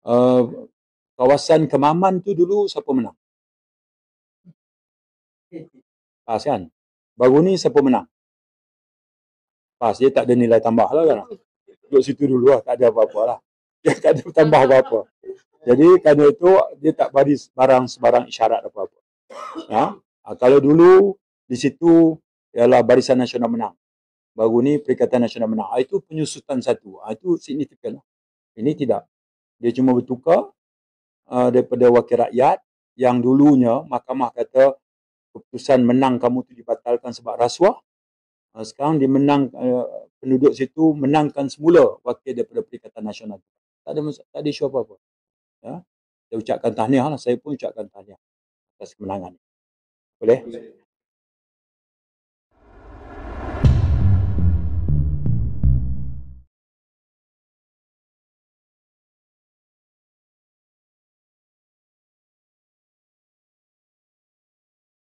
Uh, Kawasan Kemaman tu dulu siapa menang? PAS kan? Baru ni siapa menang? PAS. Dia tak ada nilai tambah lah kan? Duduk situ dulu lah, tak ada apa-apa lah. Dia tak ada tambah apa-apa. Jadi kerana itu, dia tak bagi sebarang isyarat apa-apa. Ya? Kalau dulu, di situ ialah Barisan Nasional menang. Baru ni Perikatan Nasional menang. Itu penyusutan satu. Itu signifikan. Ini tidak. Dia cuma bertukar daripada wakil rakyat yang dulunya mahkamah kata keputusan menang kamu tu dibatalkan sebab rasuah. Sekarang dia menang, penduduk situ menangkan semula wakil daripada Perikatan Nasional. Tak ada isu apa-apa. Ya. Saya ucapkan tahniah lah. Saya pun ucapkan tahniah atas kemenangan. Boleh?